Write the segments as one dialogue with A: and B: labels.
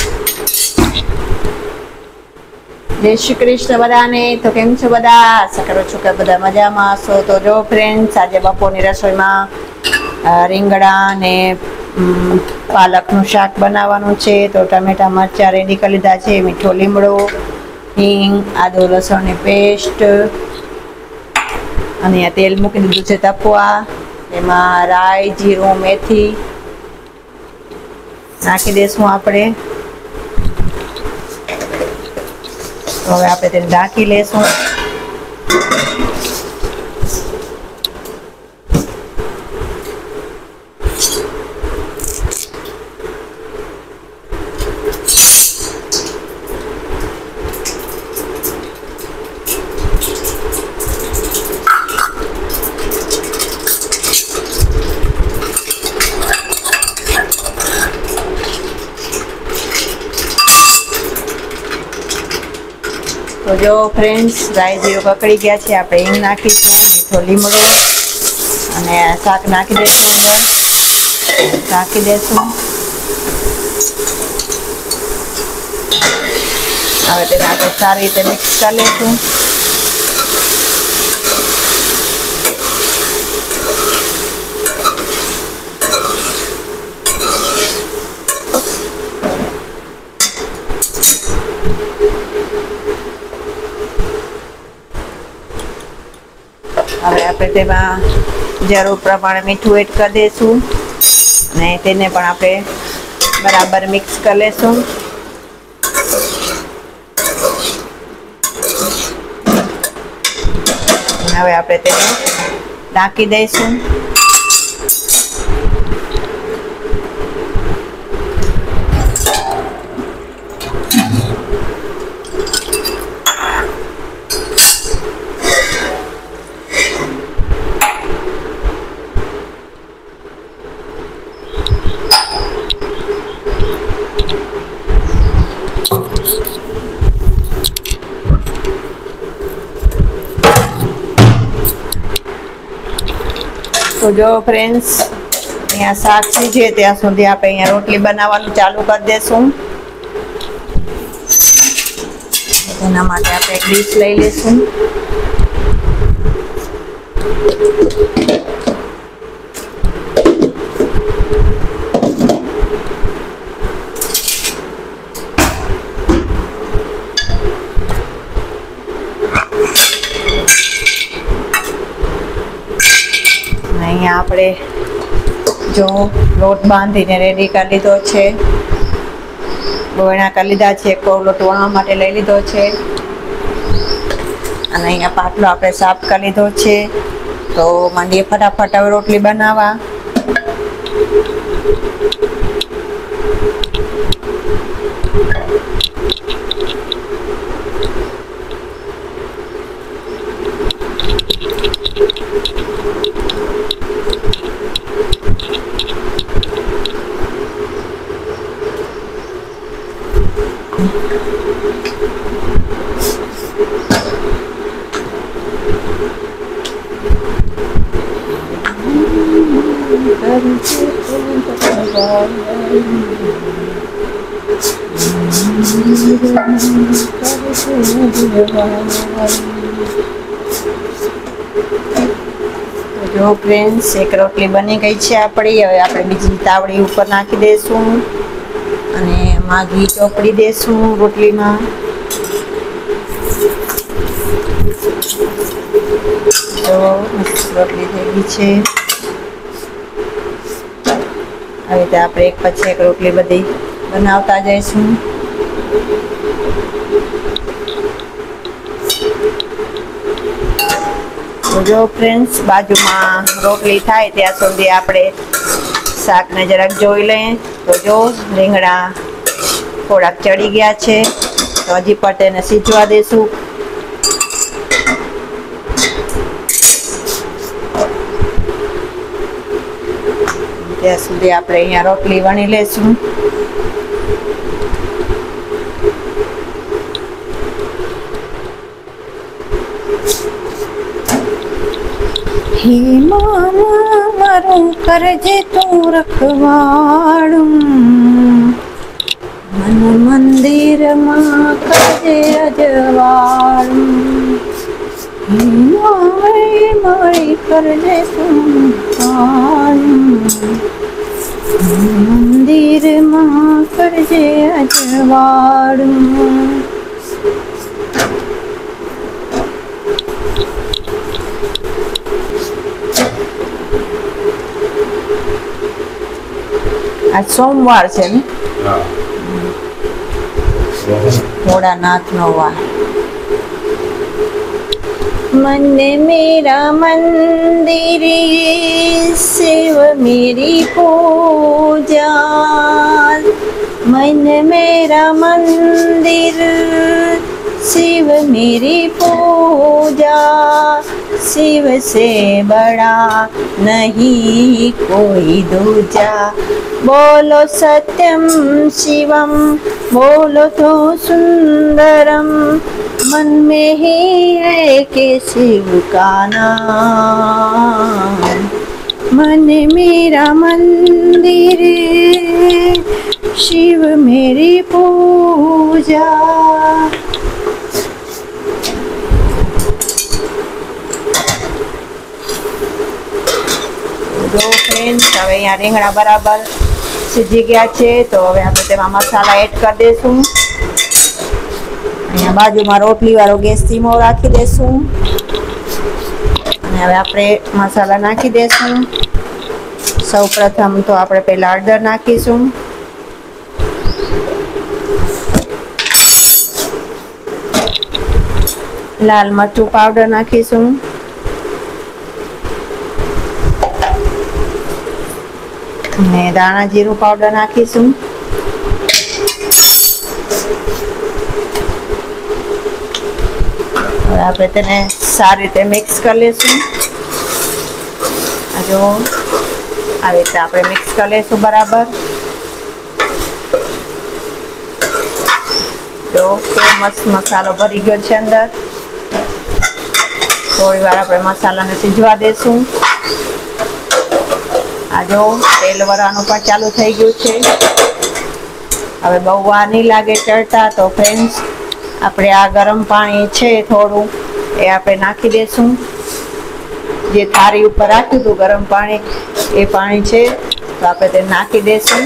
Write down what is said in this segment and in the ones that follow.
A: जय श्री कृष्ण बधाने। तो केम छो बधा? आशा करूं छुं के बधा मजामां हशो। तो जो फ्रेंड्स, आज बपोरनी रसोईमां રીંગણા ने पालकनुं शाक बनाववानुं छे। तो टमेटा मरचा रेडी करी लीधा छे, मीठो લીમડો, हींग, आदु लसणनी पेस्ट अने तेल मूकी दीधुं छे तपवा। एमां राई, जीरुं, मेथी नाखी देशुं आपणे। तो हवे आपणे तेने ढांकी लेशुं। तो जो फ्रेंड्स, राई जीरो ककड़ी गया है, आप हींग नाखीशुं, मीठो લીમડો अने शाक नाखी देशुं। अंदर नाखी देशुं। हवे तेने आगे सारी रीते मिक्स कर लेशुं। હવે આપણે તેમાં જરૂર પ્રમાણે મીઠું એડ કરી દઈશું અને તેને પણ આપણે બરાબર મિક્સ કરી લેશું। હવે આપણે તેને ઢાંકી દઈશું। तो जो फ्रेंड्स, अहींया शाक सीजे त्यां सुधी आपणे अहींया रोटली बनाववानुं चालू कर देशुं। एना माटे आपणे एक ડીશ लई लेशुं। આપણે જો લોટ બાંધીને રેડી કરી લીધો છે, ગોળણા કરી લીધા છે, લોટ વણવા માટે લઈ લીધો છે અને અહીંયા પાટલો આપણે સાફ કરી લીધો છે। તો માંડીએ ફટાફટ હવે રોટલી બનાવવા। जो फ्रेंड्स, एक रोटली बनी गई है आपणी। हवे आपणे बीजी तावड़ी ऊपर नाखी देशुं अने एमां घी ચોપડી देशुं रोटलीमां। तो रोटली थई गई छे। हवे तो आपणे एक पछी एक रोटली बधी बनावता जईशुं। तो जो फ्रेंड्स, बाजुमां रोटली थाय त्यां सुधी आपणे शाकने जराक जोई लઈએ। तो जो રીંગણા થોડાક ચડી ગયા છે, તો હજી પણ તેને સીજવા દેશું। ત્યાં સુધી આપણે અહીંયા રોટલી વણી લેશું। हे मामा मारू करजे तू रखवाड़ू, મન મંદિરમાં કરજે અજવાળું, મળી કરજે સુનવાળું, મંદિરમાં કરજે અજવાળું. આ સોમવાર છે ને, ભોળાનાથનો વાર. मन मेरा मंदिर शिव मेरी पूजा, मन मेरा मंदिर शिव मेरी पूजा, शिव से बड़ा नहीं कोई दूजा. बोलो सत्यम शिवम, बोलो तो सुंदरम, मन में ही है के शिव का नाम. मन मेरा मंदिर शिव मेरी पूजा. જો ફ્રેન્ડ્સ, હવે અહીંયા રીંગણા બરાબર સીજી ગયા છે, તો હવે આપણે તેમાં મસાલા એડ કરી દઈશું. અહીંયા બાજુમાં રોટલી વાળો ગેસ ધીમો રાખી દઈશું અને હવે આપણે મસાલા નાખી દઈશું. સૌ પ્રથમ તો આપણે પહેલા હળદર નાખીશું, લાલ મરચું પાવડર નાખીશું, અને દાણા જીરું પાવડર નાખીશું. હવે આપણે તેને સારી રીતે મિક્સ કરી લઈશું. જો આવી રીતે આપણે મિક્સ કરી લઈશું બરાબર. જો કેવો મસ્ત મસાલો ભરી ગયો છે અંદર. થોડી વાર આપણે મસાલાને સીજવા દઈશું. આ જો તેલ વરાવાનું પણ ચાલુ થઈ ગયું છે. હવે બહુ વાર નહીં લાગે ચડતા, તો ફ્રેન્ડ્સ આપણે આ ગરમ પાણી છે થોડું એ આપણે નાખી દઈશું. જે થાળી ઉપર રાખ્યું હતું ગરમ પાણી, એ પાણી છે, તો આપણે તે નાખી દઈશું.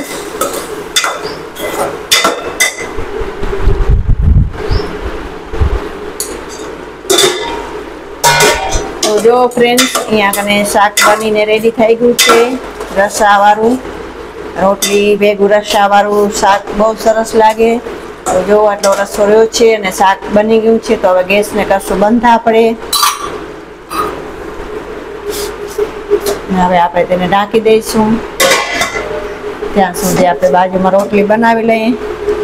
A: તો જો ફ્રેન્ડ્સ, અહીંયા કને શાક બનીને રેડી થઈ ગયું છે. રસાવાળું રોટલી ભેગું રસાવાળું શાક બહુ સરસ લાગે. તો જો આટલો રસો રહ્યો છે અને શાક બની ગયું છે. તો હવે ગેસને કરશું બંધ આપણે. હવે આપણે તેને ઢાંકી દઈશું. ત્યાં સુધી આપણે બાજુમાં રોટલી બનાવી લઈએ.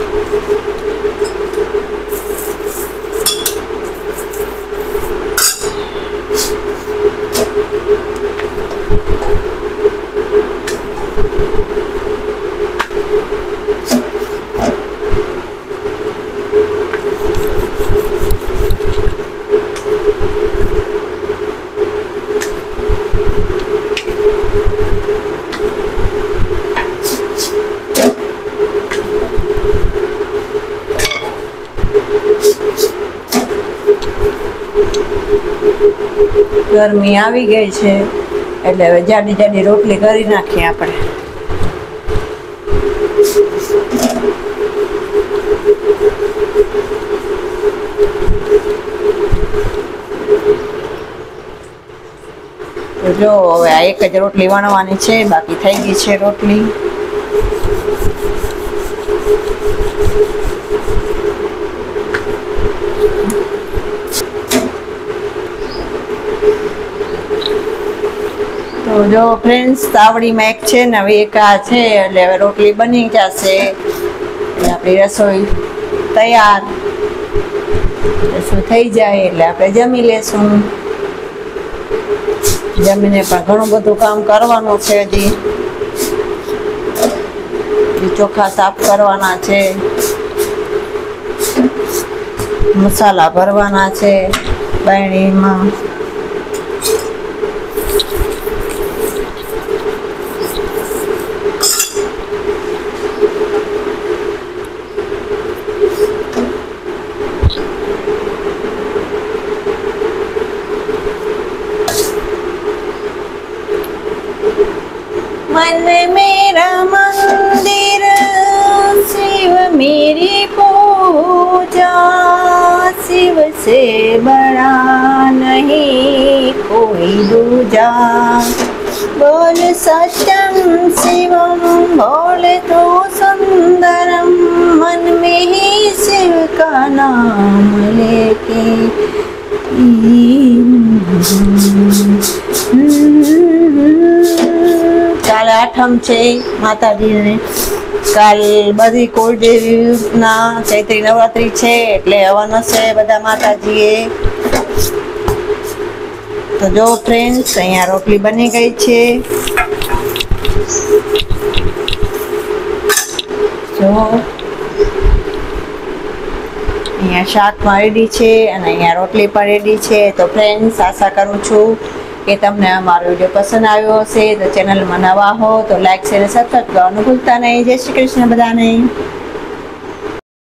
A: ગરમી આવી ગઈ છે એટલે હવે જાડી જાડી રોટલી કરી નાખીએ આપણે. તો જો હવે આ એક જ રોટલી વણવાની છે, બાકી થઈ ગઈ છે રોટલી. તો જો ફ્રેન્ડ્સ, તાવડીમાં એક છે ને હવે એક આ છે, એટલે હવે રોટલી બની જશે એટલે આપણી રસોઈ તૈયાર. રસોઈ થઈ જાય એટલે આપણે જમી લેશું. જમીને પણ ઘણું બધું કામ કરવાનું છે. હજી ચોખા સાફ કરવાના છે, મસાલા ભરવાના છે બાયણીમાં. शिव से बड़ा नहीं कोई दूजा। बोल सत्यम शिवम बोले तो सुंदरम, मन में ही शिव का नाम लेके। કાલે આઠમ છે માતાજીને, કાલ બધી કુળદેવીના ચૈત્રી નવરાત્રી છે એટલે હવન હશે બધા માતાજીએ. તો જો ફ્રેન્ડ્સ અહીંયા રોટલી બની ગઈ છે. જો અહીંયા શાકમાં રેડી છે અને અહીંયા રોટલી પણ રેડી છે. તો ફ્રેન્ડ્સ આશા કરું છું કે તમને અમારો વિડીયો પસંદ આવ્યો હશે. તો ચેનલમાં નવા હો તો લાઈક શેર સબસ્ક્રાઈબ કરવાનું ભૂલતા નહીં. જય શ્રી કૃષ્ણ બધાને.